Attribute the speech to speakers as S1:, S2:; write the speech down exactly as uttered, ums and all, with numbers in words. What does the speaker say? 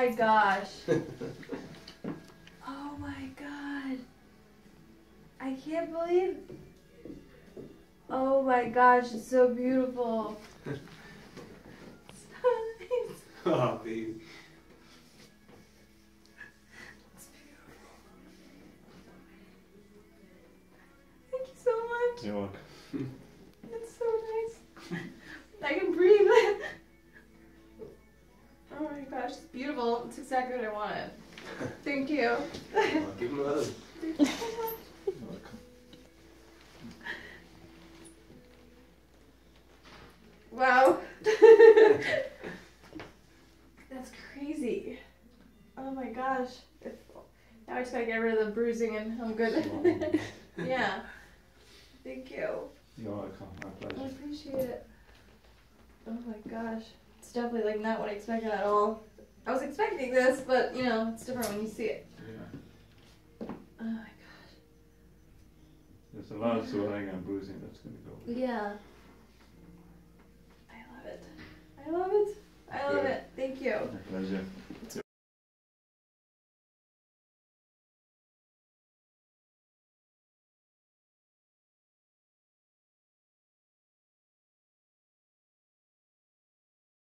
S1: my gosh. Oh my god. I can't believe. Oh my gosh, it's so beautiful.
S2: Oh, baby.
S1: It's beautiful. Thank you so much.
S3: You're welcome.
S1: It's so nice. I can breathe. Oh my gosh, it's beautiful. It's exactly what I wanted. Thank you.
S2: Well, give him a hug.
S1: Thank you so much.
S3: You're welcome.
S1: Wow. That's crazy. Oh my gosh. If, now I just gotta get rid of the bruising and I'm good. Yeah. Thank you.
S3: You're welcome. My
S1: I
S3: pleasure.
S1: appreciate it. Oh my gosh. It's definitely like not what I expected at all. I was expecting this, but you know, it's different when you see it.
S3: Yeah.
S1: Oh my gosh.
S3: There's a lot of swelling and bruising that's going to go.
S1: Yeah. I love it. I love it. I love
S3: Good.
S1: it. Thank you.
S3: My pleasure.